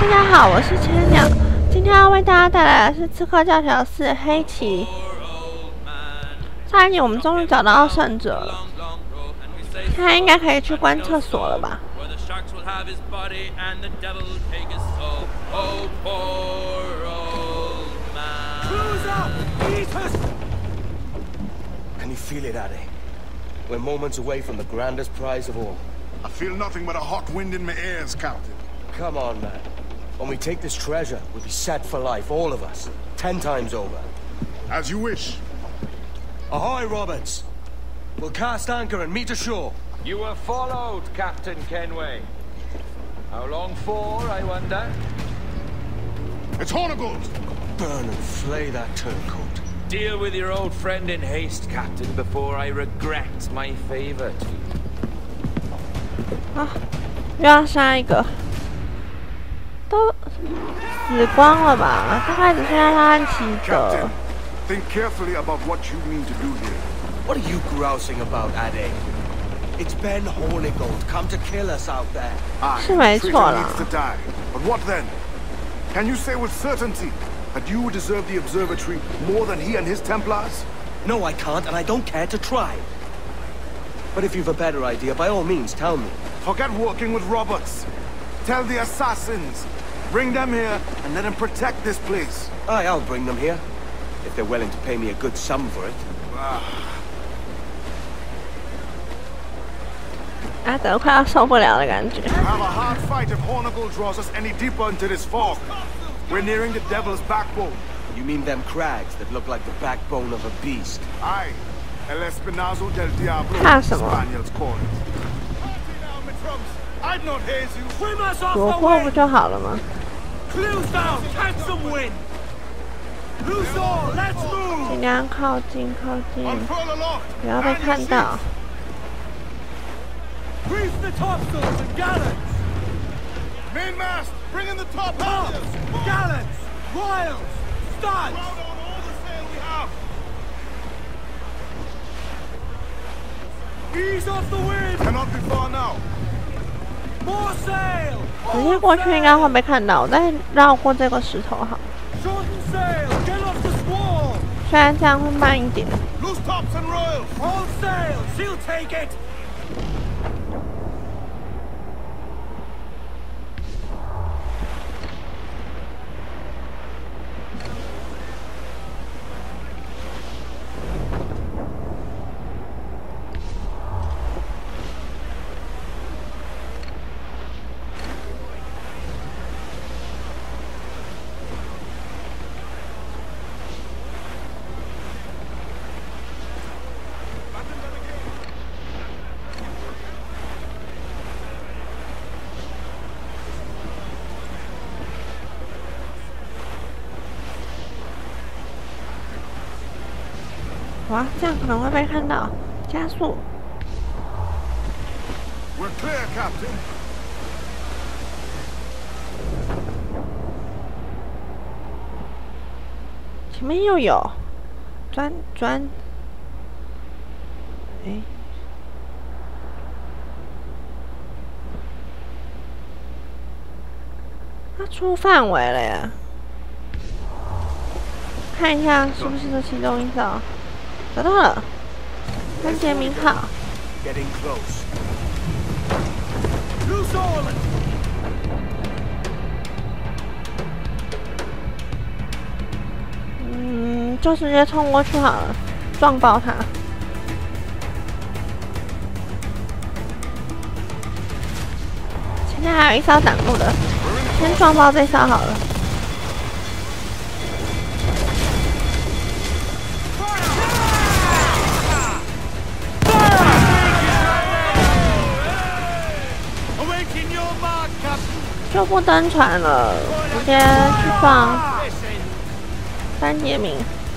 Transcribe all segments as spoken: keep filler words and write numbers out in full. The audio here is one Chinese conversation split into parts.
大家好，我是千鸟，今天要为大家带来的是《刺客教条四》黑旗。上一集我们终于找到胜者了，现在应该可以去关厕所了吧？ Can you feel it, Addy? We're moments away from the grandest prize of all. I feel nothing but a hot wind in my ears, Captain. Come on, man. When we take this treasure, we'll be set for life, all of us. Ten times over. As you wish. Ahoy, Roberts! We'll cast anchor and meet ashore. You were followed, Captain Kenway. How long for, I wonder? It's Hornigold! Burn and flay that turncoat. Deal with your old friend in haste, Captain, before I regret my favor to you. 啊，又要杀一个，都死光了吧？大概只剩下他和齐德。 Captain, think carefully about what you mean to do here. What are you grousing about, Addy? It's Ben Hornigold come to kill us out there. Aye, 是没错 traitor 啦。 needs to die. But what then? Can you say with certainty that you deserve the observatory more than he and his Templars? No, I can't, and I don't care to try. But if you've a better idea, by all means, tell me. Forget working with Roberts. Tell the assassins. Bring them here and let them protect this place. Aye, I'll bring them here. If they're willing to pay me a good sum for it. 阿德快要受不了的感觉。 Have a hard fight if Hornigold draws us any deeper into this fog. We're nearing the devil's backbone. You mean them crags that look like the backbone of a beast? Aye. El Espinazo del Diablo, Ah, the some more. Spaniards call it. I'd not haze you. Swim us off 夺 the 货不 wind! 就好了吗？ Clues down! Catch some wind! Loose all! Let's 尽 move! 量靠近，靠近， Unfurl aloft. 不要被看到。 Reef the topsails and gallants! Mainmast, bring in the top Up! halyards. Gallants! Royals! Studs! Crowd on all the sail we have. Ease off the wind! Cannot be far now. More sail! 直接过去应该会被看到，我再绕过这个石头好。 Shorten sail! Get off the squall! 虽然这样会慢一点。 Loose tops and royals. All sail! She'll take it! 哇，这样可能会被看到，加速。 We're clear, Captain. 前面又有，钻钻，哎，它出范围了呀！看一下是不是这其中一艘，找到了，三杰明号。 Getting close. Loose all! 嗯，就直接冲过去好了，撞爆它。前面还有一艘挡路的，先撞爆这艘好了。就不登船了，直接去撞三杰明。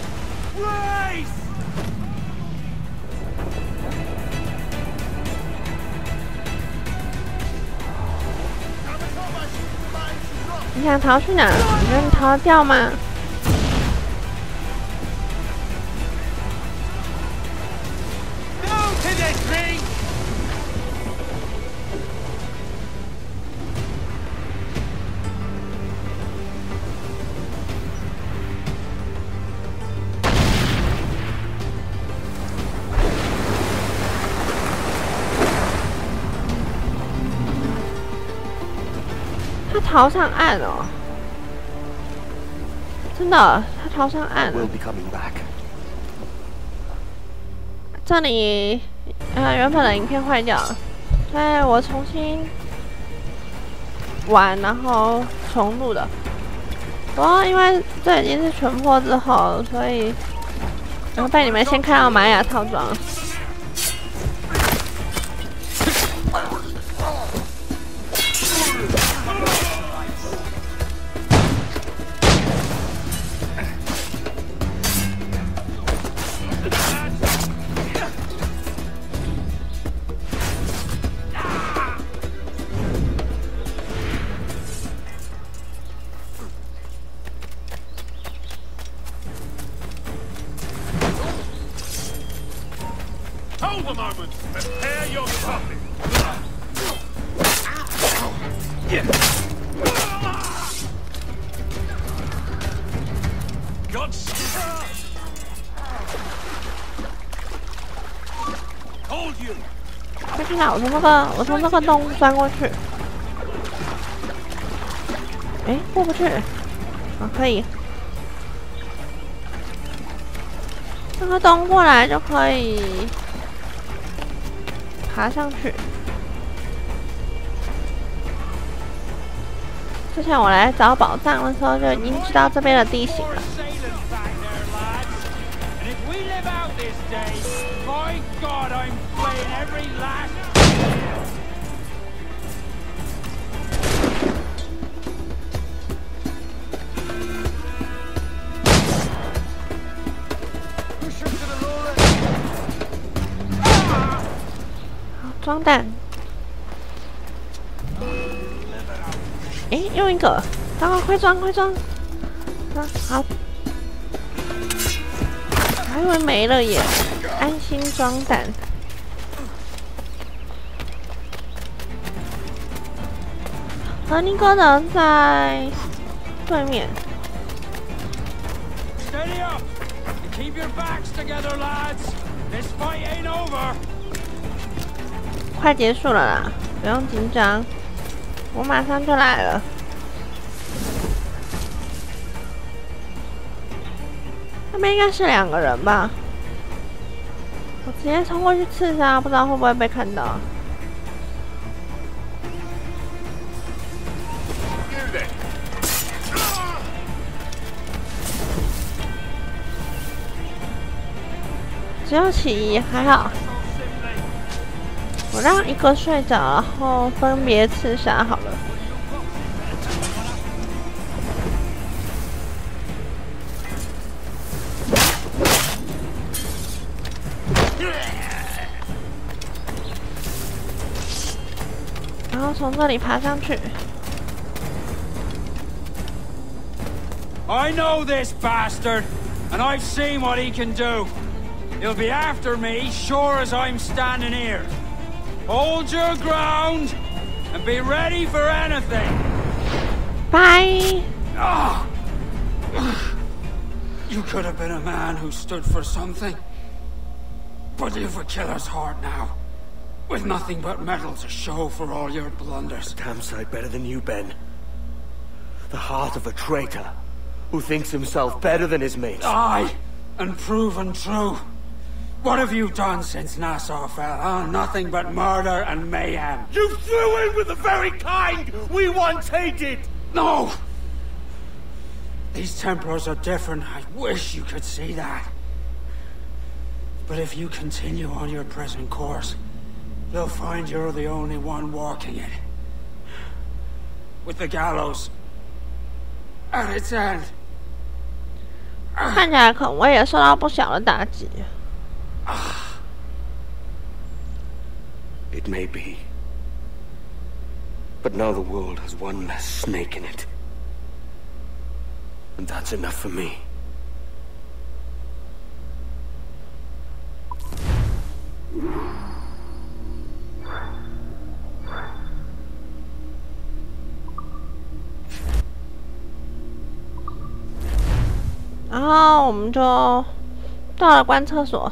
你想逃去哪？你觉得你逃得掉吗？ 他逃上岸哦，真的，他逃上岸了。这里，呃，原本的影片坏掉了，所以我重新玩，然后重录的。不过因为这已经是全破之后，所以然后被你们先看到玛雅套装。 Hold a moment. Prepare your puppet. God's hold you. 快看到我从那个我从那个洞钻过去。哎，过不去。啊，可以。这个洞过来就可以。 爬上去。之前我来找宝藏的时候就已经知道这边的地形了。装弹，哎，用一个，赶快快装快装，啊好，还以为没了耶，安心装弹。和尼哥的在对面。 Steady up and keep your backs together, lads. This fight ain't over. 快结束了啦，不用紧张，我马上就来了。那边应该是两个人吧？我直接冲过去刺杀，不知道会不会被看到。只有起义，还好。 我让一个睡着，然后分别刺杀好了。然后从这里爬上去。 I know this bastard, and I've seen what he can do. He'll be after me, sure as I'm standing here. Hold your ground and be ready for anything. Bye. Oh. You could have been a man who stood for something, but you've a killer's heart now, with nothing but metal to show for all your blunders. Damn sight better than you, Ben. The heart of a traitor who thinks himself better than his mates. Aye, and proven true. What have you done since Nassau fell, huh? Nothing but murder and mayhem. You threw in with the very kind we once hated! No! These Templars are different. I wish you could see that. But if you continue on your present course, you'll find you're the only one walking it. With the gallows at its end. 看起来肯威也受到不小的打击。 It may be. But now the world has one less snake in it. And that's enough for me. And 然后我们就到了观测所。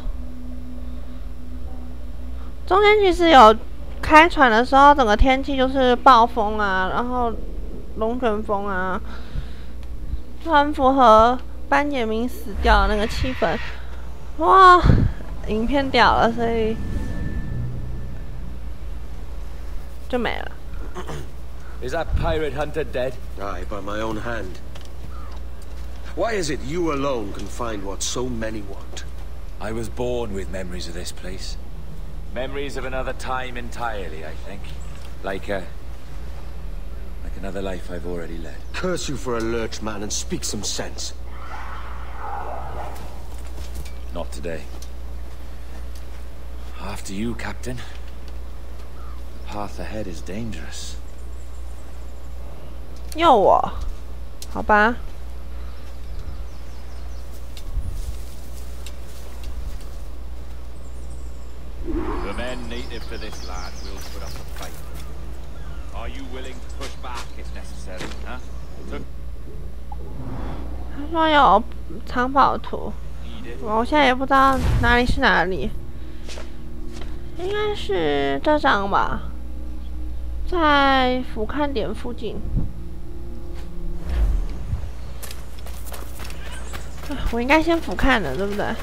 中间其实有开船的时候，整个天气就是暴风啊，然后龙卷风啊，就很符合班杰明死掉的那个气氛。哇，影片掉了，所以就没了。 Is that pirate hunter dead? Aye, by my own hand. Why is it you alone can find what so many want? I was born with memories of this place. Memories of another time entirely, I think. Like a... like another life I've already led. Curse you for a lurch, man, and speak some sense. Not today. After you, Captain. The path ahead is dangerous. 又我，好吧。 The men native to this land will put up a fight. Are you willing to push back if necessary, huh? To 他说有藏宝图，我现在也不知道哪里是哪里，应该是这张吧，在俯瞰点附近。我应该先俯瞰的，对不对？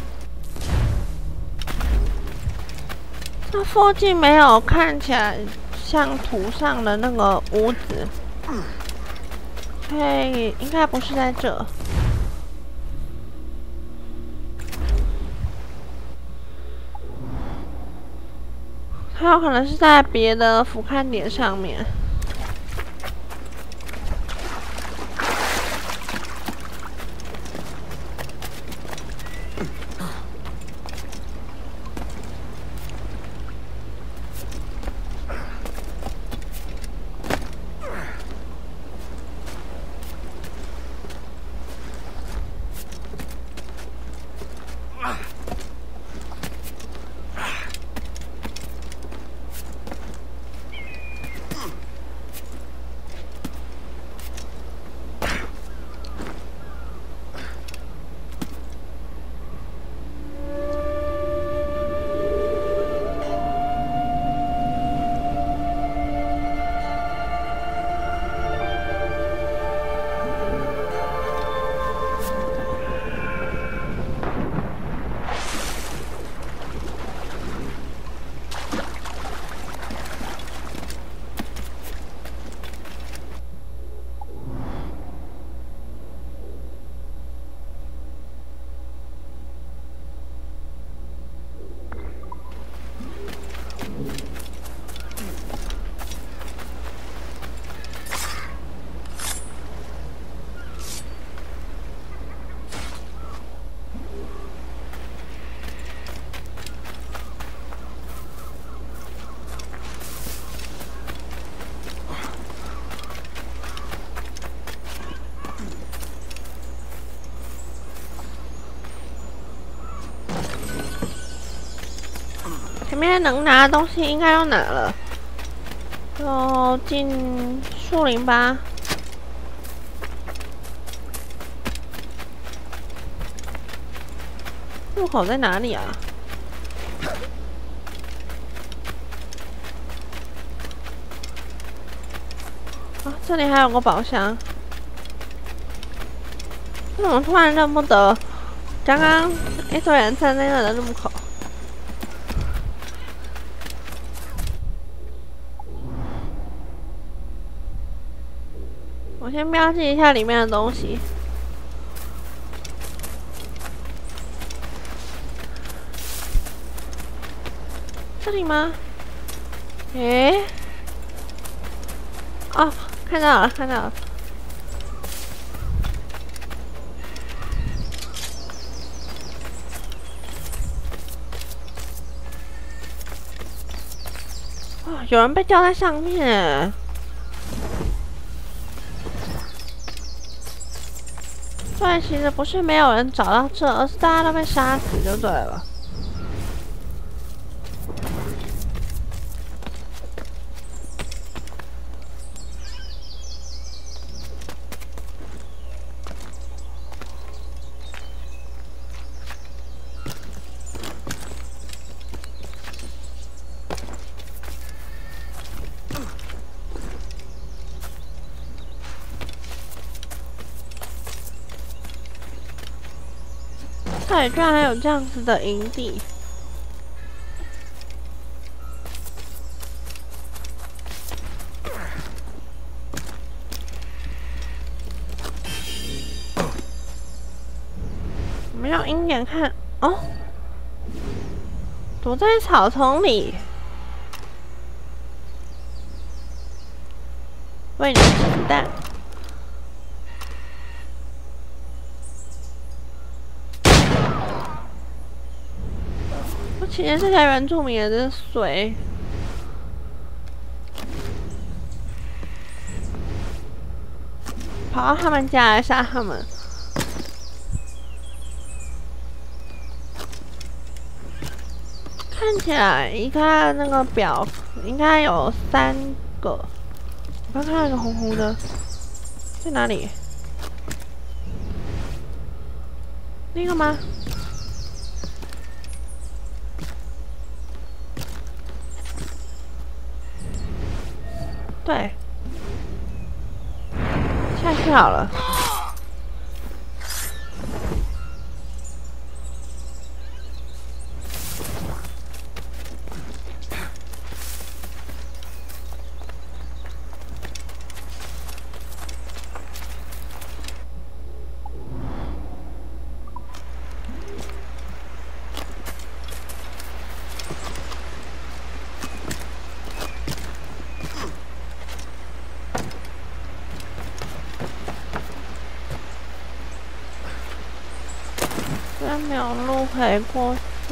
那附近没有看起来像图上的那个屋子，所以应该不是在这。它有可能是在别的俯瞰点上面。前面能拿的东西应该都拿了，就进树林吧。入口在哪里啊？啊，这里还有个宝箱。怎么突然认不得刚刚一堆人站在那的入口？我先标记一下里面的东西。这里吗？诶，哦，看到了，看到了。哦，有人被吊在上面。所以其实不是没有人找到这，而是大家都被杀死就对了。 这里居然还有这样子的营地。我们用鹰眼看哦，躲在草丛里。喂你子弹。我今天这些原住民也真水。跑到他们家来杀他们。看起来一看那个表，应该有三个。我刚看到一个红红的，在哪里？那个吗？对，下去好了。没有路可以过去。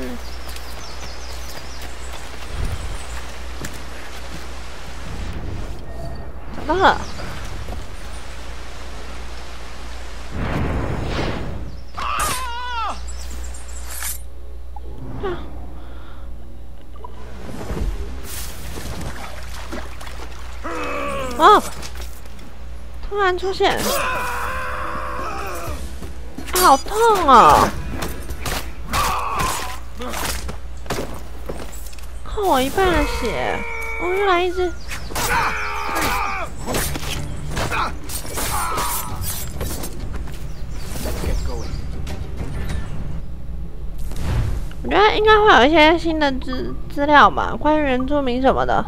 找到了。啊！哦！突然出现，好痛哦！扣我一半的血，哦，又来一只。我觉得应该会有一些新的资资料吧，关于原住民什么的。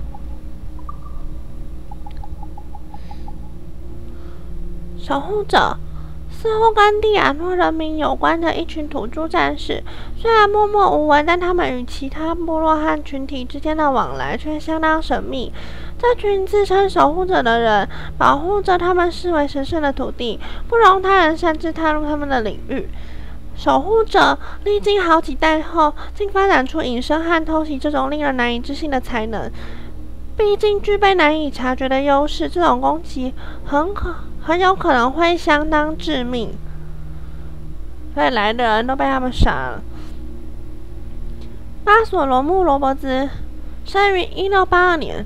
守护者。似乎跟蒂亚诺人民有关的一群土著战士，虽然默默无闻，但他们与其他部落和群体之间的往来却相当神秘。这群自称守护者的人，保护着他们视为神圣的土地，不容他人擅自踏入他们的领域。守护者历经好几代后，竟发展出隐身和偷袭这种令人难以置信的才能。毕竟具备难以察觉的优势，这种攻击很可。很有可能会相当致命，所以来的人都被他们杀了。巴索罗穆·罗伯兹生于一六八二年，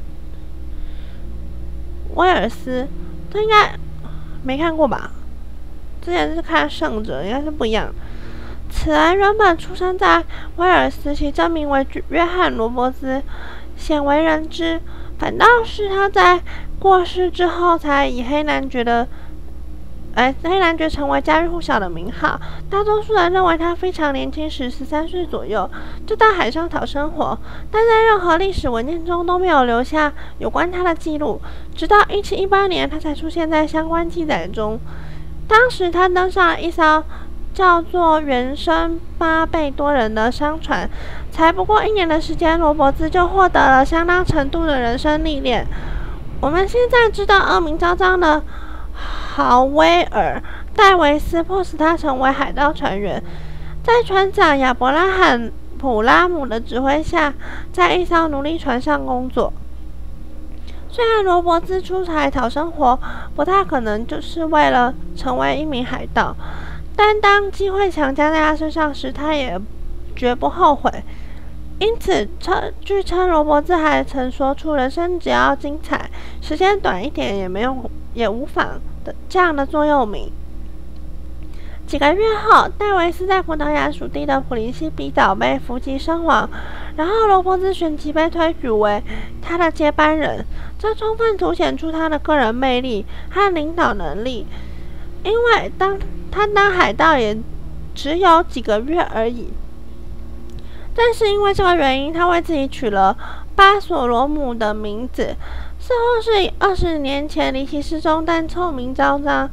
威尔斯，这应该没看过吧？之前是看《圣者》，应该是不一样。此人原本出生在威尔斯，其真名为约翰·罗伯兹，鲜为人知。反倒是他在过世之后，才以黑男爵的，哎，黑男爵成为家喻户晓的名号。大多数人认为他非常年轻时，十三岁左右就到海上讨生活，但在任何历史文件中都没有留下有关他的记录。直到一七一八年，他才出现在相关记载中。当时他登上了一艘叫做原生巴贝多人的商船，才不过一年的时间，罗伯兹就获得了相当程度的人生历练。我们现在知道恶名昭彰的豪威尔·戴维斯迫使他成为海盗船员，在船长亚伯拉罕·普拉姆的指挥下，在一艘奴隶船上工作。虽然罗伯兹出海讨生活，不太可能就是为了成为一名海盗。但当机会强加在他身上时，他也绝不后悔。因此，据称罗伯兹还曾说出“人生只要精彩，时间短一点也没有也无妨”的这样的座右铭。几个月后，戴维斯在葡萄牙属地的普林西比岛被伏击身亡，然后罗伯兹旋即被推举为他的接班人，这充分凸显出他的个人魅力和领导能力。因为当他当海盗也只有几个月而已。正是因为这个原因，他为自己取了巴索罗姆的名字，似乎是以二十年前离奇失踪但臭名昭彰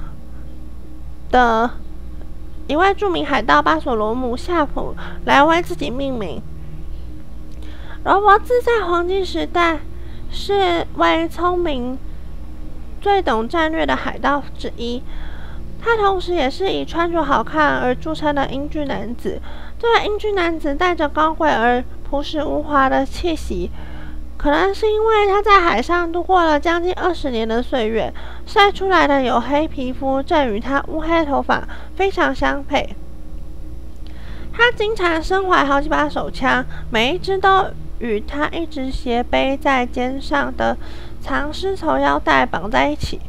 的一位著名海盗巴索罗姆夏普来为自己命名。罗伯兹在黄金时代是位聪明、最懂战略的海盗之一。他同时也是以穿着好看而著称的英俊男子。这位英俊男子带着高贵而朴实无华的气息，可能是因为他在海上度过了将近二十年的岁月，晒出来的黝黑皮肤正与他乌黑头发非常相配。他经常身怀好几把手枪，每一支都与他一直斜背在肩上的长丝绸腰带绑在一起。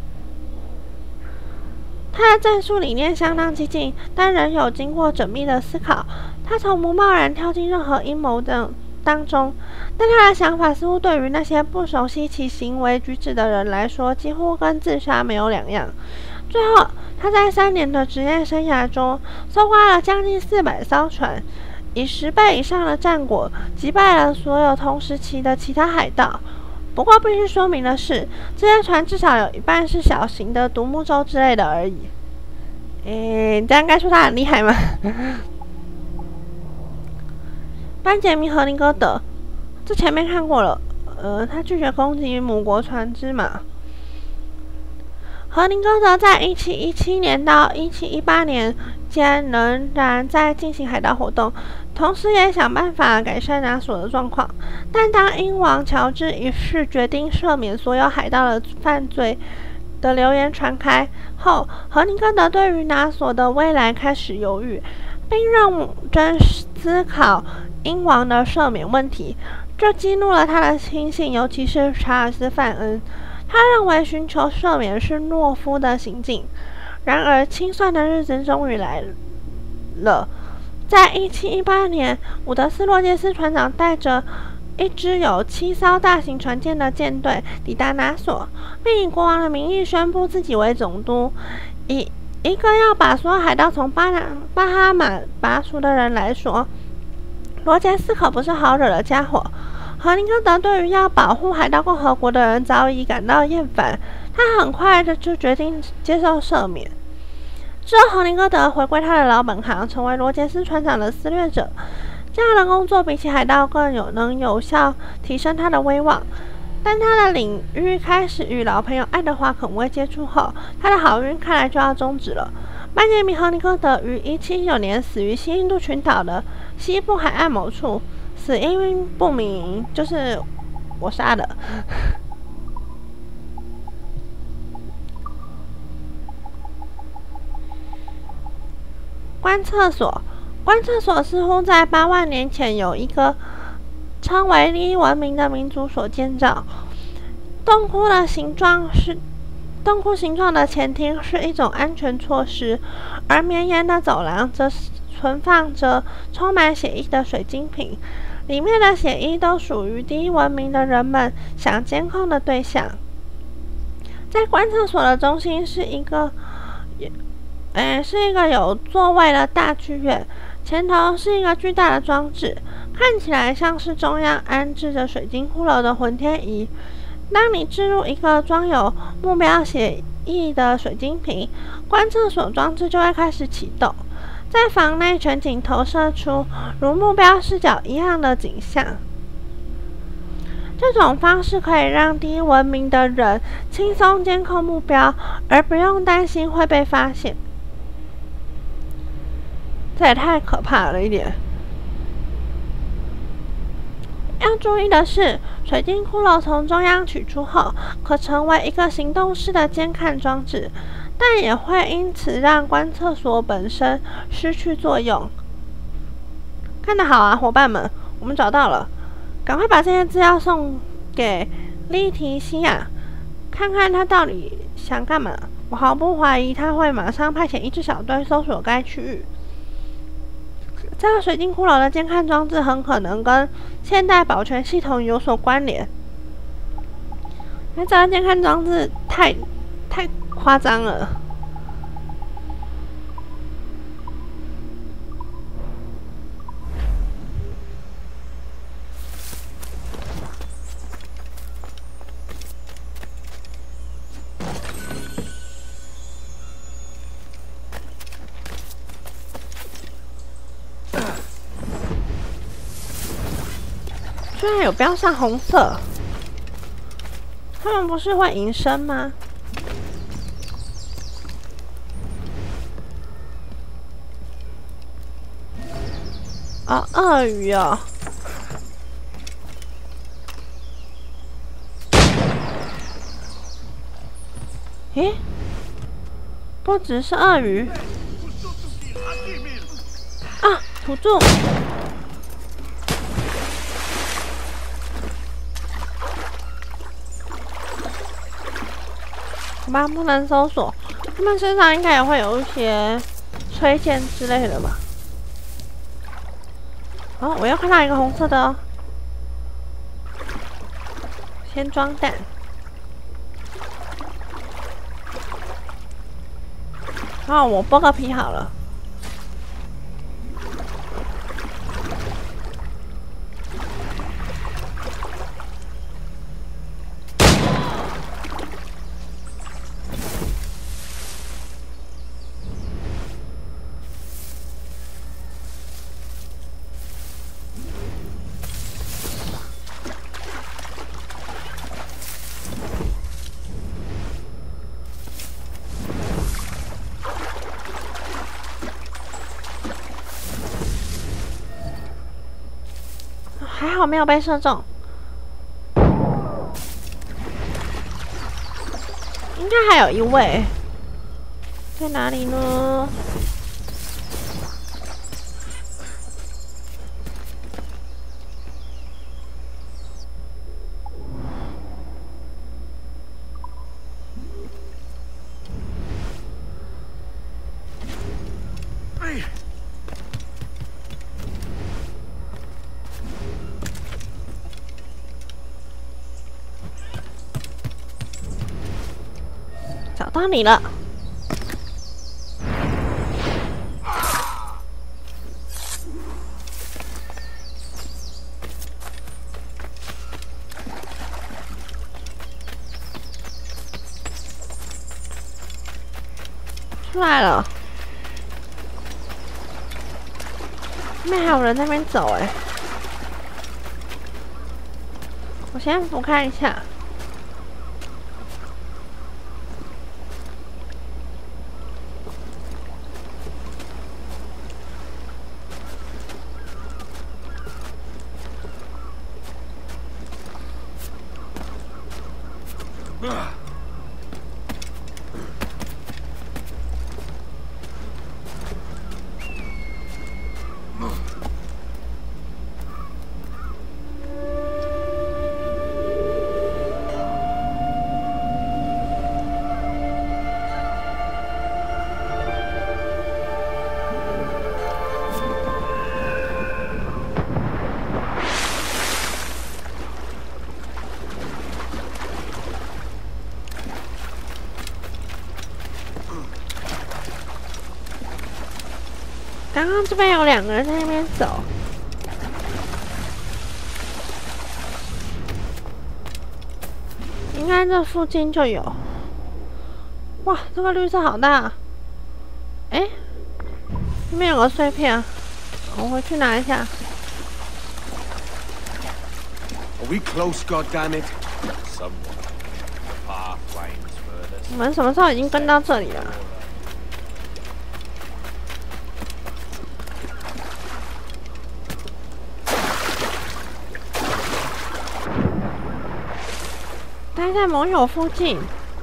他的战术理念相当激进，但仍有经过缜密的思考。他从不贸然跳进任何阴谋的当中，但他的想法似乎对于那些不熟悉其行为举止的人来说，几乎跟自杀没有两样。最后，他在三年的职业生涯中，搜刮了将近四百艘船，以十倍以上的战果击败了所有同时期的其他海盗。不过必须说明的是，这些船至少有一半是小型的独木舟之类的而已。诶，这样该说他很厉害吗？班杰明·荷林戈德，这前面看过了。呃，他拒绝攻击母国船只嘛。荷林戈德在一七一七年到一七一八年间仍然在进行海盗活动，同时也想办法改善拿索的状况。但当英王乔治一世决定赦免所有海盗的犯罪的流言传开后，荷林戈德对于拿索的未来开始犹豫，并认真思考英王的赦免问题。这激怒了他的亲信，尤其是查尔斯·范恩。他认为寻求赦免是懦夫的行径。然而，清算的日子终于来了。在一七一八年，伍德斯·罗杰斯船长带着一支有七艘大型船舰的舰队抵达拿索，并以国王的名义宣布自己为总督。以一个要把所有海盗从巴拿巴哈马拔除的人来说，罗杰斯可不是好惹的家伙。荷林戈德对于要保护海盗共和国的人早已感到厌烦，他很快的就决定接受赦免。之后，荷林戈德回归他的老本行，成为罗杰斯船长的司略者。这样的工作比起海盗更有能有效提升他的威望。但他的领域开始与老朋友爱德华·肯威接触后，他的好运看来就要终止了。班杰明·荷林戈德于一七一九年死于西印度群岛的西部海岸某处，死因不明，就是我杀的。观测所，观测所似乎在八万年前有一个称为第一文明的民族所建造。洞窟的形状是洞窟形状的前厅是一种安全措施，而绵延的走廊则存放着充满血液的水晶瓶，里面的血液都属于第一文明的人们想监控的对象。在观测所的中心是一个，诶，是一个有座位的大剧院，前头是一个巨大的装置，看起来像是中央安置着水晶骷髅的浑天仪。当你置入一个装有目标血液的水晶瓶，观测所装置就会开始启动，在房内全景投射出如目标视角一样的景象。这种方式可以让低文明的人轻松监控目标，而不用担心会被发现。这也太可怕了一点。要注意的是，水晶骷髅从中央取出后，可成为一个行动式的监看装置，但也会因此让观测所本身失去作用。看得好啊，伙伴们，我们找到了，赶快把这些资料送给利提西亚，看看他到底想干嘛。我毫不怀疑他会马上派遣一支小队搜索该区域。这个水晶骷髅的监看装置很可能跟现代保全系统有所关联。那这个监看装置太太夸张了。 居然有标上红色，他们不是会隐身吗？哦，鳄鱼哦。诶，不只是鳄鱼。啊，土著。好吧，不能搜索。他们身上应该也会有一些推荐之类的吧。哦，我又看到一个红色的哦。先装弹。哦，我剥个皮好了。还好没有被射中，应该还有一位，在哪里呢？找到你了！出来了，后面还有人在那边走哎、欸，我先俯瞰一下。刚刚这边有两个人在那边走，应该这附近就有。哇，这个绿色好大！哎、欸，这边有个碎片，我回去拿一下。 Are we close, goddammit? 我们什么时候已经跟到这里了？待在盟友附近，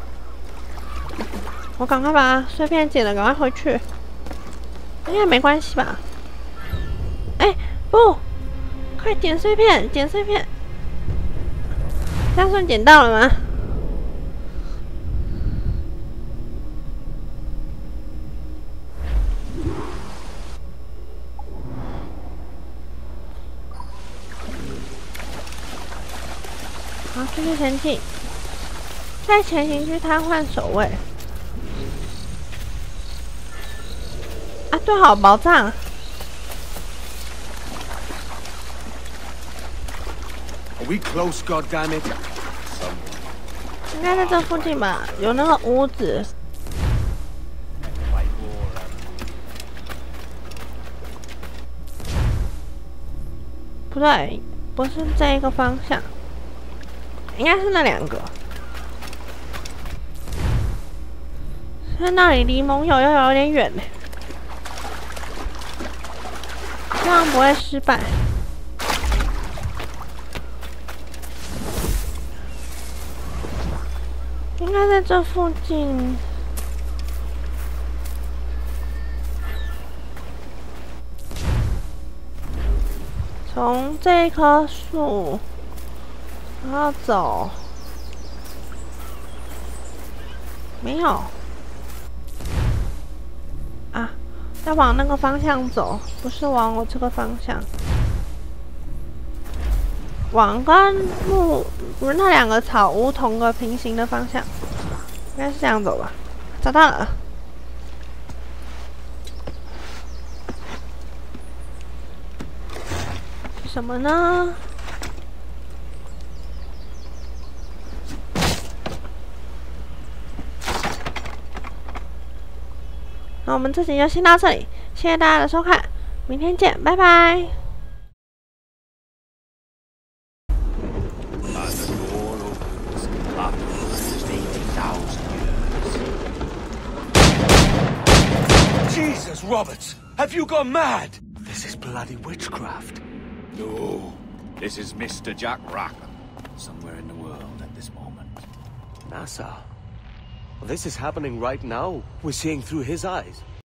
我赶快把碎片捡了，赶快回去。应该没关系吧？哎、欸，不，快捡碎片，捡碎片！这样算捡到了吗？好，继续前进。在前行区瘫痪守卫。啊，对，好宝藏。 Are we close, goddammit? 应该在这附近吧，有那个屋子。不对， 不是这一个方向，应该是那两个。所以那里离盟友又有点远呢，这样不会失败。应该在这附近。从这一棵树，然后走，没有啊，要往那个方向走，不是往我这个方向，往跟木那两个草屋同个平行的方向，应该是这样走吧？找到了。什么呢？那我们这集就先到这里，谢谢大家的收看，明天见，拜拜。 Jesus, Roberts! Have you gone mad? This is bloody witchcraft. No, this is Mister Jack Rackham, somewhere in the world at this moment. NASA. Well, this is happening right now. We're seeing through his eyes.